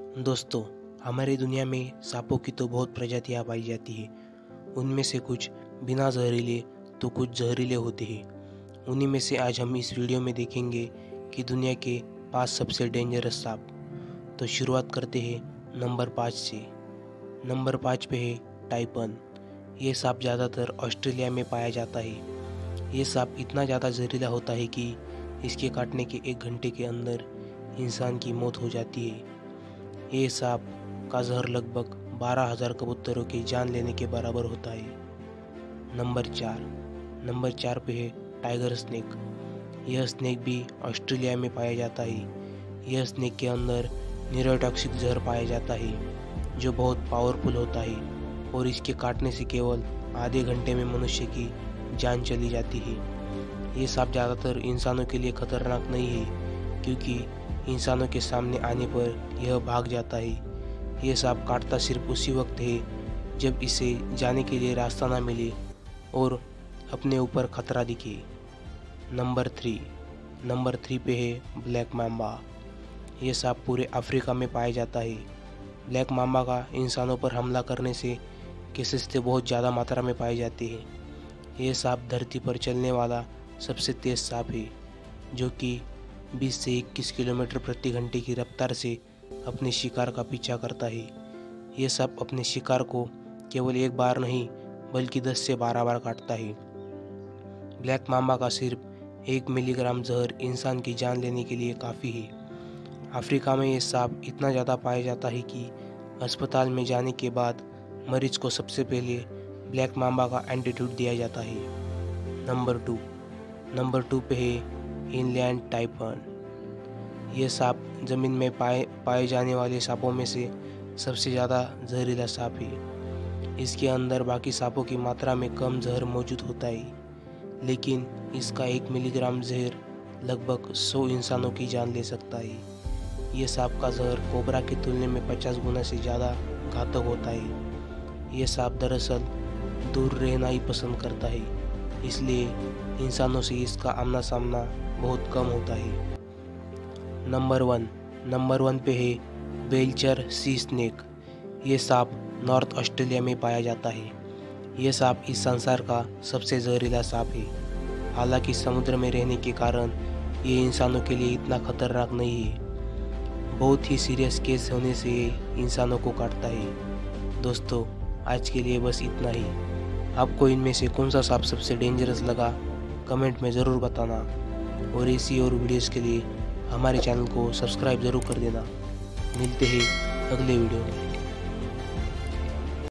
दोस्तों, हमारी दुनिया में सांपों की तो बहुत प्रजातियां पाई जाती है। उनमें से कुछ बिना जहरीले तो कुछ जहरीले होते हैं। उन्हीं में से आज हम इस वीडियो में देखेंगे कि दुनिया के 5 सबसे डेंजरस सांप। तो शुरुआत करते हैं नंबर 5 से। नंबर 5 पे है टाइपन। ये सांप ज़्यादातर ऑस्ट्रेलिया में पाया जाता है। ये सांप इतना ज़्यादा जहरीला होता है कि इसके काटने के 1 घंटे के अंदर इंसान की मौत हो जाती है। ये सांप का जहर लगभग 12,000 कबूतरों की जान लेने के बराबर होता है। नंबर 4 पे है टाइगर स्नेक। यह स्नेक भी ऑस्ट्रेलिया में पाया जाता है। यह स्नेक के अंदर न्यूरोटॉक्सिक जहर पाया जाता है जो बहुत पावरफुल होता है और इसके काटने से केवल आधे घंटे में मनुष्य की जान चली जाती है। ये सांप ज़्यादातर इंसानों के लिए खतरनाक नहीं है क्योंकि इंसानों के सामने आने पर यह भाग जाता है। यह सांप काटता सिर्फ उसी वक्त है जब इसे जाने के लिए रास्ता ना मिले और अपने ऊपर खतरा दिखे। नंबर 3 पे है ब्लैक माम्बा। यह सांप पूरे अफ्रीका में पाया जाता है। ब्लैक माम्बा का इंसानों पर हमला करने से केसेस से बहुत ज़्यादा मात्रा में पाए जाते हैं। यह सांप धरती पर चलने वाला सबसे तेज़ सांप है जो कि 20 से 21 किलोमीटर प्रति घंटे की रफ्तार से अपने शिकार का पीछा करता है। यह सांप अपने शिकार को केवल एक बार नहीं बल्कि 10 से 12 बार काटता है। ब्लैक माम्बा का सिर्फ 1 मिलीग्राम जहर इंसान की जान लेने के लिए काफ़ी है। अफ्रीका में यह सांप इतना ज़्यादा पाया जाता है कि अस्पताल में जाने के बाद मरीज को सबसे पहले ब्लैक माम्बा का एंटीट्यूड दिया जाता है। नंबर 2 पे है इनलैंड टाइपन। यह सांप ज़मीन में पाए जाने वाले सांपों में से सबसे ज़्यादा जहरीला सांप है। इसके अंदर बाकी सांपों की मात्रा में कम जहर मौजूद होता है, लेकिन इसका 1 मिलीग्राम जहर लगभग 100 इंसानों की जान ले सकता है। यह सांप का जहर कोबरा की तुलना में 50 गुना से ज़्यादा घातक होता है। यह सांप दरअसल दूर रहना ही पसंद करता है, इसलिए इंसानों से इसका आमना सामना बहुत कम होता है। नंबर 1 पे है बेल्चर सी स्नेक। ये सांप नॉर्थ ऑस्ट्रेलिया में पाया जाता है। यह सांप इस संसार का सबसे जहरीला सांप है। हालांकि समुद्र में रहने के कारण ये इंसानों के लिए इतना खतरनाक नहीं है। बहुत ही सीरियस केस होने से ये इंसानों को काटता है। दोस्तों, आज के लिए बस इतना ही। आपको इनमें से कौन सा सांप सबसे डेंजरस लगा कमेंट में ज़रूर बताना और ऐसी और वीडियोस के लिए हमारे चैनल को सब्सक्राइब ज़रूर कर देना। मिलते हैं अगले वीडियो में।